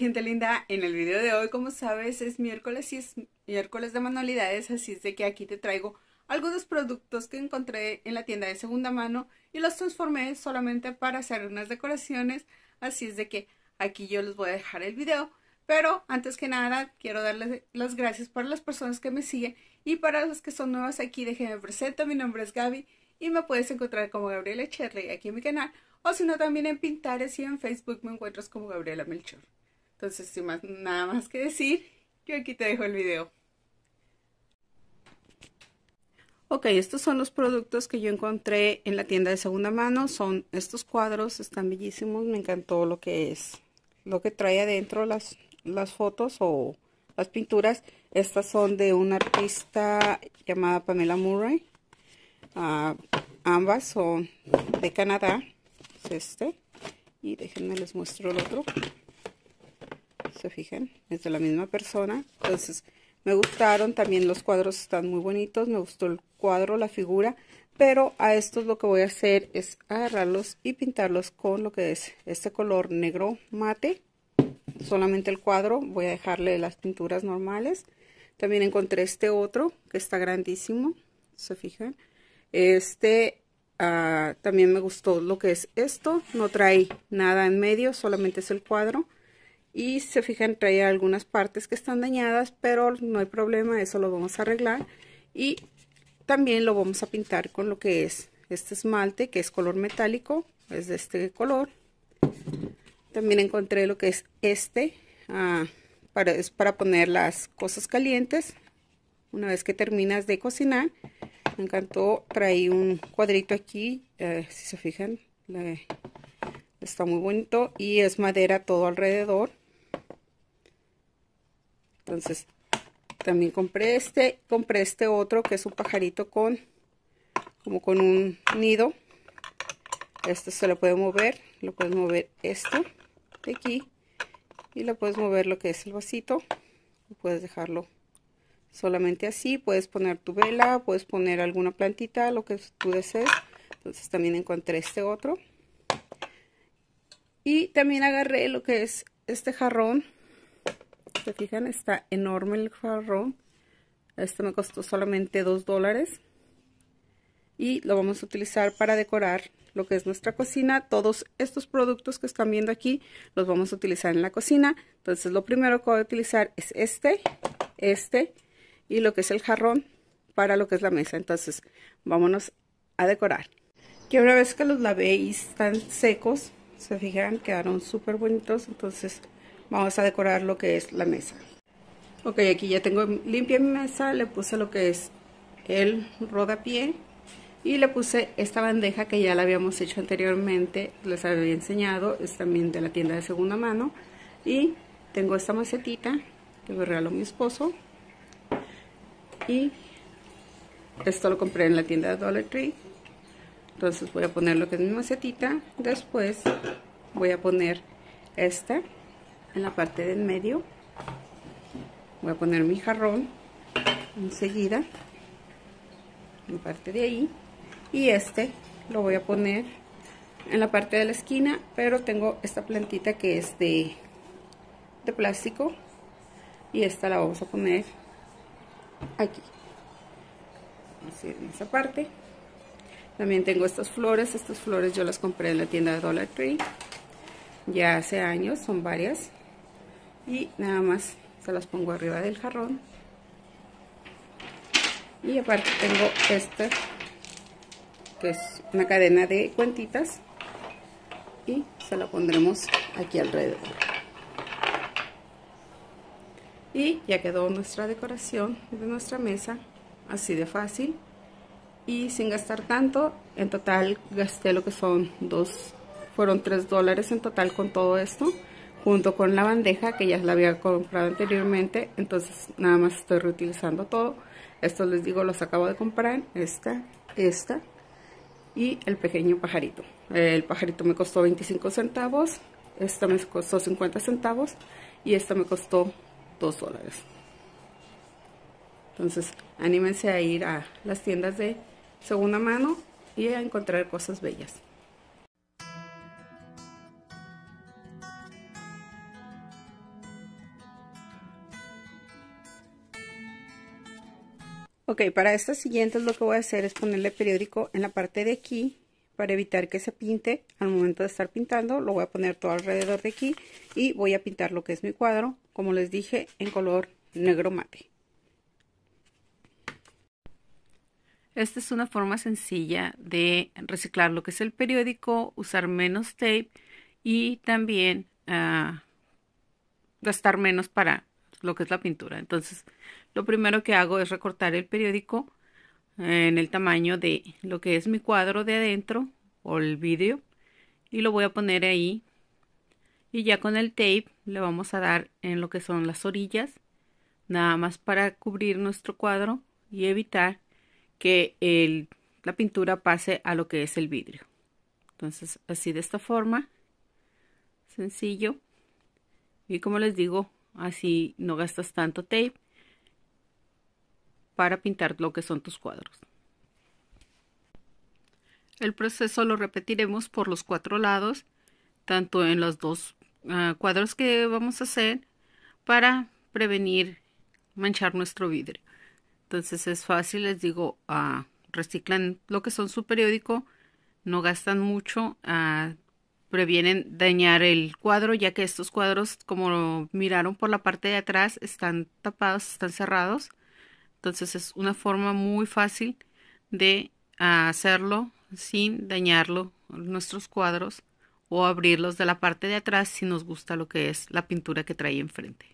gente linda, en el video de hoy, como sabes, es miércoles y es miércoles de manualidades, así es de que aquí te traigo algunos productos que encontré en la tienda de segunda mano y los transformé solamente para hacer unas decoraciones, así es de que aquí yo les voy a dejar el video. Pero antes que nada, quiero darles las gracias para las personas que me siguen y para los que son nuevas aquí, déjenme presento, mi nombre es Gaby y me puedes encontrar como Gabriela Cherley aquí en mi canal, o si no también en Pinterest y en Facebook me encuentras como Gabriela Melchor. Entonces, sin nada más que decir, yo aquí te dejo el video. Ok, estos son los productos que yo encontré en la tienda de segunda mano. Son estos cuadros, están bellísimos. Me encantó lo que trae adentro las fotos o las pinturas. Estas son de una artista llamada Pamela Murray. Ambas son de Canadá. Es este. Y déjenme les muestro el otro. Se fijan, es de la misma persona. Entonces me gustaron, también los cuadros están muy bonitos, me gustó el cuadro, la figura, pero a estos lo que voy a hacer es agarrarlos y pintarlos con lo que es este color negro mate. Solamente el cuadro, voy a dejarle las pinturas normales. También encontré este otro que está grandísimo, se fijan. También me gustó lo que es esto, no trae nada en medio, solamente es el cuadro. Y se fijan, trae algunas partes que están dañadas, pero no hay problema, eso lo vamos a arreglar. Y también lo vamos a pintar con lo que es este esmalte, que es color metálico, es de este color. También encontré lo que es es para poner las cosas calientes. Una vez que terminas de cocinar, me encantó, trae un cuadrito aquí, si se fijan, está muy bonito y es madera todo alrededor. Entonces también compré este otro que es un pajarito como con un nido. Este se lo puede mover, lo puedes mover esto de aquí y lo puedes mover lo que es el vasito. Puedes dejarlo solamente así, puedes poner tu vela, puedes poner alguna plantita, lo que tú desees. Entonces también encontré este otro. Y también agarré lo que es este jarrón. Se fijan, está enorme el jarrón. Este me costó solamente $2 y lo vamos a utilizar para decorar lo que es nuestra cocina. Todos estos productos que están viendo aquí los vamos a utilizar en la cocina. Entonces lo primero que voy a utilizar es este y lo que es el jarrón para lo que es la mesa. Entonces vámonos a decorar. Que una vez que los lavé y están secos, se fijan, quedaron súper bonitos. Entonces vamos a decorar lo que es la mesa. Ok, aquí ya tengo limpia mi mesa, le puse lo que es el rodapié y le puse esta bandeja que ya la habíamos hecho anteriormente, les había enseñado, es también de la tienda de segunda mano. Y tengo esta macetita que me regaló mi esposo y esto lo compré en la tienda de Dollar Tree. Entonces voy a poner lo que es mi macetita, después voy a poner esta en la parte del medio, voy a poner mi jarrón enseguida en la parte de ahí y lo voy a poner en la parte de la esquina, pero tengo esta plantita que es de plástico y esta la vamos a poner aquí, así en esa parte. También tengo estas flores yo las compré en la tienda de Dollar Tree ya hace años, son varias. Y nada más se las pongo arriba del jarrón. Y aparte tengo esta que es una cadena de cuentitas y se la pondremos aquí alrededor. Y ya quedó nuestra decoración de nuestra mesa, así de fácil y sin gastar tanto. En total gasté lo que fueron $3 en total con todo esto, junto con la bandeja que ya la había comprado anteriormente. Entonces nada más estoy reutilizando todo. Esto les digo, los acabo de comprar, esta y el pequeño pajarito. El pajarito me costó 25 centavos, esta me costó 50 centavos y esta me costó $2. Entonces anímense a ir a las tiendas de segunda mano y a encontrar cosas bellas. Ok, para esta siguiente lo que voy a hacer es ponerle periódico en la parte de aquí para evitar que se pinte al momento de estar pintando. Lo voy a poner todo alrededor de aquí y voy a pintar lo que es mi cuadro, como les dije, en color negro mate. Esta es una forma sencilla de reciclar lo que es el periódico, usar menos tape y también gastar menos para lo que es la pintura. Entonces, lo primero que hago es recortar el periódico en el tamaño de lo que es mi cuadro de adentro o el vidrio y lo voy a poner ahí, y ya con el tape le vamos a dar en lo que son las orillas, nada más para cubrir nuestro cuadro y evitar que la pintura pase a lo que es el vidrio. Entonces, así de esta forma, sencillo, y como les digo, así no gastas tanto tape para pintar lo que son tus cuadros. El proceso lo repetiremos por los 4 lados, tanto en los 2 cuadros que vamos a hacer, para prevenir manchar nuestro vidrio. Entonces es fácil, les digo, reciclan lo que son su periódico, no gastan mucho, previenen dañar el cuadro, ya que estos cuadros, como miraron por la parte de atrás, están tapados, están cerrados. Entonces es una forma muy fácil de hacerlo sin dañarlo nuestros cuadros, o abrirlos de la parte de atrás si nos gusta lo que es la pintura que trae enfrente.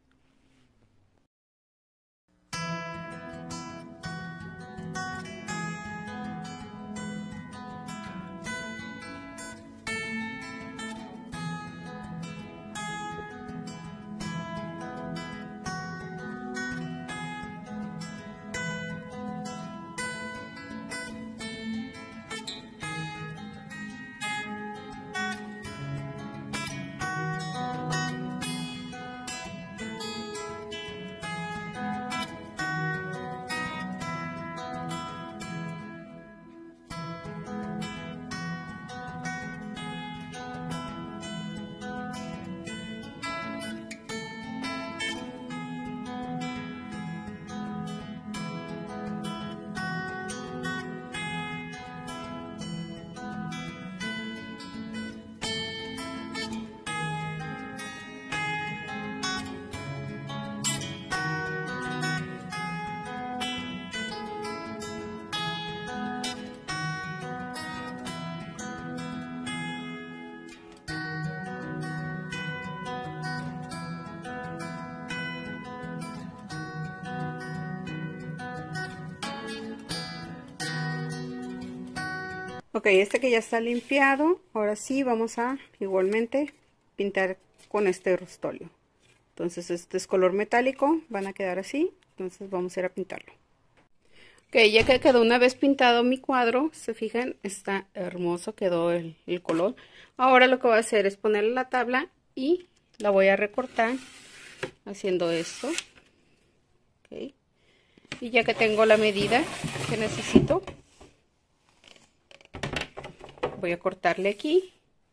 Ok, este que ya está limpiado, ahora sí vamos a igualmente pintar con este rostolio. Entonces este es color metálico, van a quedar así, entonces vamos a ir a pintarlo. Ok, ya que quedó una vez pintado mi cuadro, se fijan, está hermoso, quedó el color. Ahora lo que voy a hacer es ponerle la tabla y la voy a recortar haciendo esto. Ok, y ya que tengo la medida que necesito, voy a cortarle aquí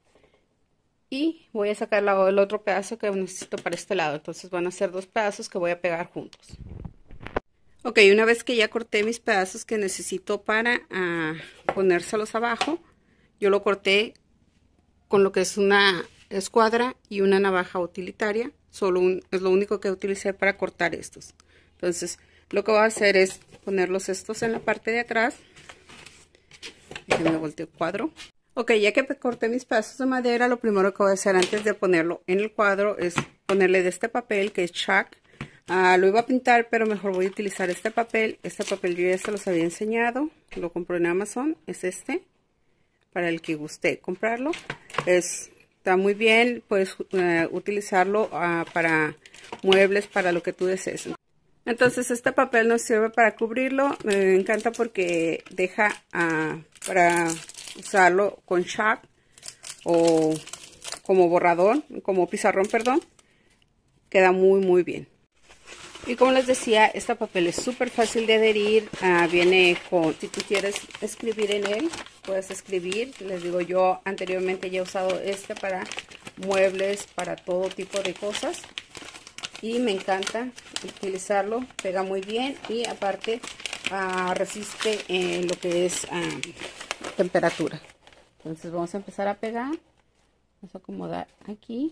y voy a sacar el otro pedazo que necesito para este lado. Entonces van a ser 2 pedazos que voy a pegar juntos. Ok, una vez que ya corté mis pedazos que necesito para ponérselos abajo, yo lo corté con lo que es una escuadra y una navaja utilitaria. Es lo único que utilicé para cortar estos. Entonces lo que voy a hacer es ponerlos estos en la parte de atrás. Déjenme voltear el cuadro. Ok, ya que corté mis pedazos de madera, lo primero que voy a hacer antes de ponerlo en el cuadro es ponerle de este papel que es chalk. Lo iba a pintar, pero mejor voy a utilizar este papel. Este papel yo ya se los había enseñado, lo compré en Amazon, es este, para el que guste comprarlo. Está muy bien, puedes utilizarlo para muebles, para lo que tú desees. Entonces este papel nos sirve para cubrirlo. Me encanta porque deja para usarlo con chalk o como borrador, como pizarrón, perdón. Queda muy bien. Y como les decía, este papel es súper fácil de adherir. Viene con, si tú quieres escribir en él, puedes escribir. Les digo, yo anteriormente ya he usado este para muebles, para todo tipo de cosas. Y me encanta utilizarlo, pega muy bien y aparte resiste lo que es temperatura. Entonces vamos a empezar a pegar. Vamos a acomodar aquí.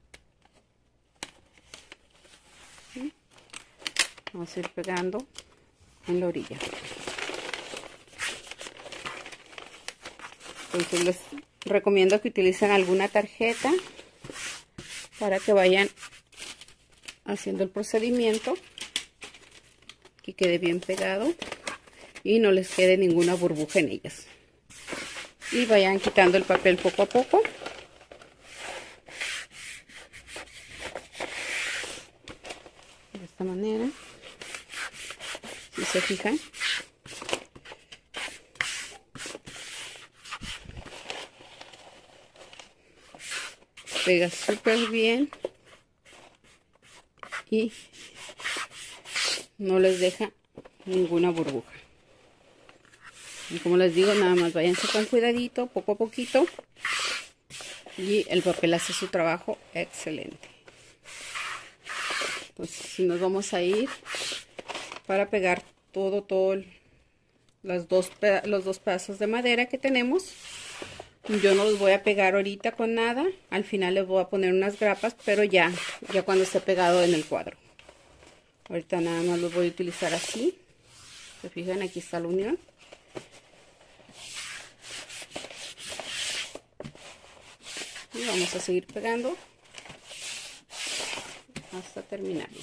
¿Sí? Vamos a ir pegando en la orilla. Entonces les recomiendo que utilicen alguna tarjeta para que vayan haciendo el procedimiento, que quede bien pegado y no les quede ninguna burbuja en ellas. Y vayan quitando el papel poco a poco. De esta manera, si se fijan. Pega súper bien y no les deja ninguna burbuja. Y como les digo, nada más váyanse con cuidadito, poco a poquito, y el papel hace su trabajo excelente. Entonces, si nos vamos a ir para pegar los dos pedazos de madera que tenemos. Yo no los voy a pegar ahorita con nada. Al final les voy a poner unas grapas, pero ya cuando esté pegado en el cuadro. Ahorita nada más los voy a utilizar así. Se fijan, aquí está la unión. Y vamos a seguir pegando hasta terminarlo.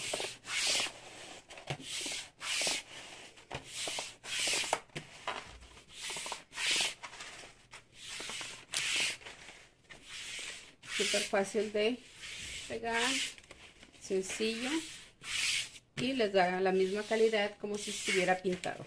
Súper fácil de pegar, sencillo, y les da la misma calidad como si estuviera pintado.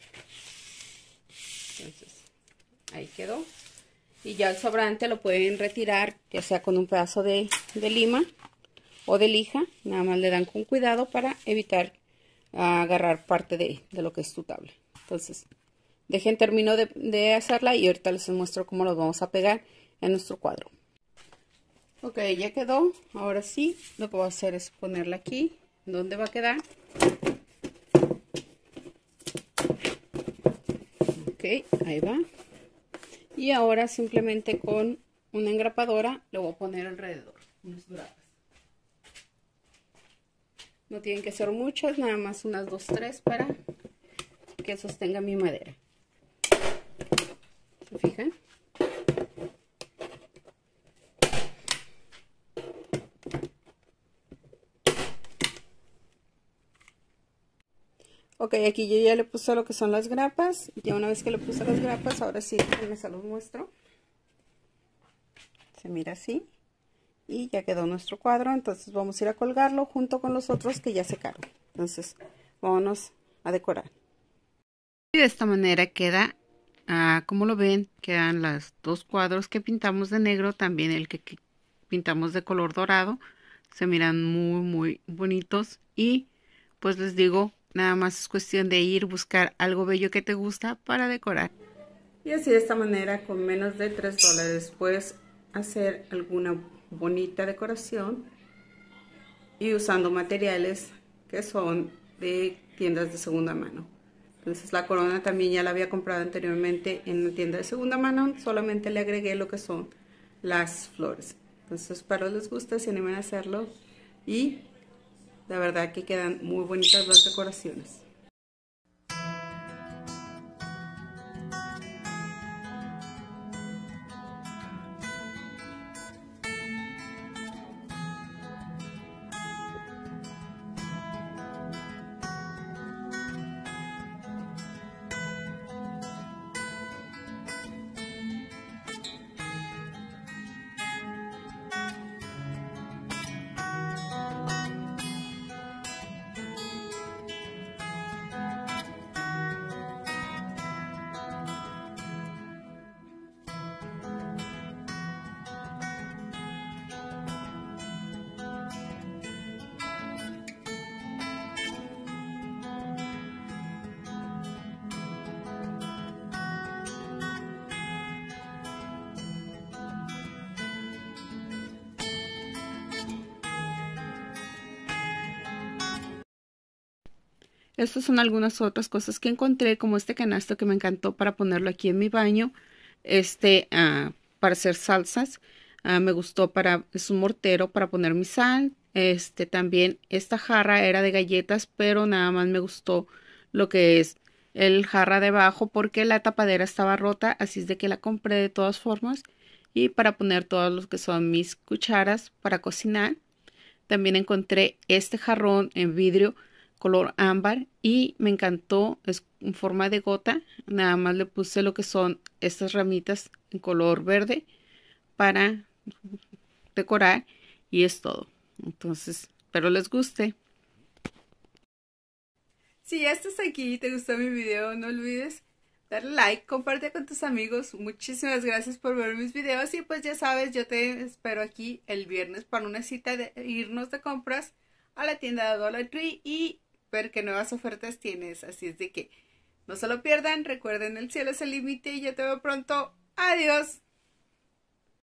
Entonces ahí quedó, y ya el sobrante lo pueden retirar, ya sea con un pedazo de lima o de lija. Nada más le dan con cuidado para evitar agarrar parte de lo que es tu tabla. Entonces termino de hacerla y ahorita les muestro cómo los vamos a pegar en nuestro cuadro. Ok, ya quedó. Ahora sí, lo que voy a hacer es ponerla aquí, donde va a quedar. Ok, ahí va. Y ahora simplemente con una engrapadora le voy a poner alrededor unas grapas. No tienen que ser muchas, nada más unas 2, 3 para que sostenga mi madera. ¿Se fijan? Ok, aquí yo ya le puse lo que son las grapas. Ya una vez que le puse las grapas, ahora sí, se los muestro. Se mira así. Y ya quedó nuestro cuadro. Entonces vamos a ir a colgarlo junto con los otros que ya secaron. Entonces vámonos a decorar. Y de esta manera queda, como lo ven, quedan los dos cuadros que pintamos de negro. También el que pintamos de color dorado. Se miran muy bonitos. Y pues les digo, nada más es cuestión de ir, buscar algo bello que te gusta para decorar. Y así de esta manera, con menos de $3, puedes hacer alguna bonita decoración y usando materiales que son de tiendas de segunda mano. Entonces la corona también ya la había comprado anteriormente en una tienda de segunda mano, solamente le agregué lo que son las flores. Entonces espero les guste, se animen a hacerlo, y la verdad que quedan muy bonitas las decoraciones. Estas son algunas otras cosas que encontré, como este canasto que me encantó para ponerlo aquí en mi baño. Para hacer salsas. Me gustó es un mortero para poner mi sal. También esta jarra era de galletas, pero nada más me gustó lo que es el jarra debajo porque la tapadera estaba rota, así es de que la compré de todas formas. Y para poner todos los que son mis cucharas para cocinar. También encontré este jarrón en vidrio color ámbar y me encantó, es en forma de gota. Nada más le puse lo que son estas ramitas en color verde para decorar y es todo. Entonces, espero les guste. Si ya estás aquí y te gustó mi video, no olvides darle like, comparte con tus amigos. Muchísimas gracias por ver mis videos y pues ya sabes, yo te espero aquí el viernes para una cita de irnos de compras a la tienda de Dollar Tree y ver qué nuevas ofertas tienes. Así es de que no se lo pierdan, recuerden, el cielo es el límite y yo te veo pronto. Adiós.